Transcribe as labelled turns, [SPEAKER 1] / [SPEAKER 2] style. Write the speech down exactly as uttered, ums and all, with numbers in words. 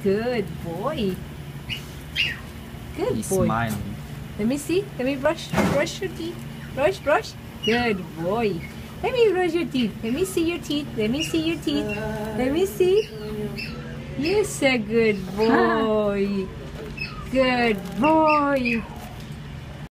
[SPEAKER 1] Good boy. Good
[SPEAKER 2] He's
[SPEAKER 1] boy.
[SPEAKER 2] smiling.
[SPEAKER 1] Let me see. Let me brush. Brush your teeth. Brush, brush. Good boy. Let me brush your teeth. Let me see your teeth. Let me see your teeth. Let me see. You're a good boy. Good boy.